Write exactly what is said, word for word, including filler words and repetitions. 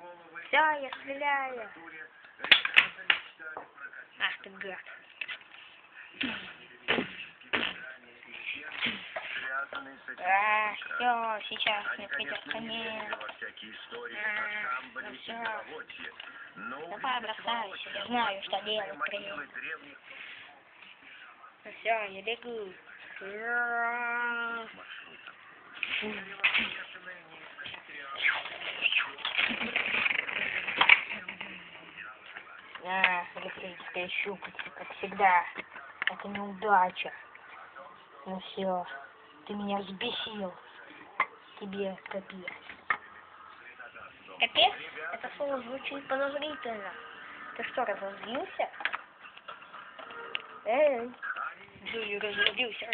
Все, я стреляю. Ах ты гад. А, все, сейчас мне придет конец. А, ну все. Давай бросайся, я знаю, что делать при. Ну все, я бегу. А, электрическая щупальца, как всегда. Это неудача. Ну все, ты меня взбесил. Тебе капец. Капец? Это слово звучит подозрительно. Ты что, разозлился? Эй, ты разозлился.